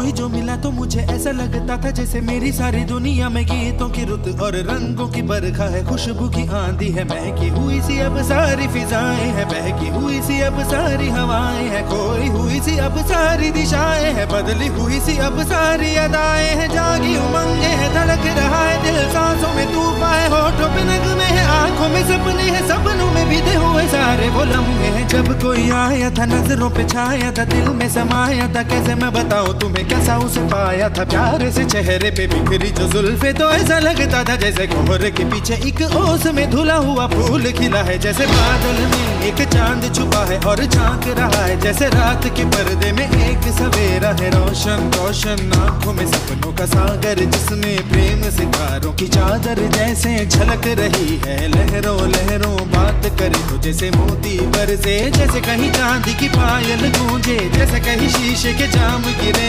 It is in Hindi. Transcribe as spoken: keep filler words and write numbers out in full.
कोई जो मिला तो मुझे ऐसा लगता था जैसे मेरी सारी दुनिया में गीतों की रुत और रंगों की बरखा है, खुशबू की आंधी है, महकी हुई सी अब सारी फिजाएं हैं, बहकी हुई सी अब सारी हवाएं हैं, खोई हुई सी अब सारी दिशाएं हैं, बदली हुई सी अब सारी अदाएं हैं, जागी उमंगे है, धड़क रहा है दिल, सांसों में तूफान है, होठों पे नगमे है, आंखों में सपने हैं, सपनों में बीते हुए सारे वो लम्हे हैं। जब कोई आया था नजरों पे छाया था, दिल में समाया था, कैसे मैं बताऊं तुम्हें कैसा उसे पाया था, प्यारे से चेहरे पे बिखरी जो जुल्फे तो ऐसा लगता था जैसे कोहरे के पीछे एक ओस में धुला हुआ फूल खिला है, जैसे बादल में एक चांद छुपा है और झांक रहा है, जैसे रात के पर्दे में एक सवेरा है, रोशन रोशन आंखों में सपनों का सागर, जिसमें प्रेम सितारों की चादर जैसे झलक रही है, लहरों लहरों बात करे तो जैसे मोती बरसे, जैसे कहीं चांदी की पायल गूंजे, जैसे कहीं शीशे के जाम गिरे।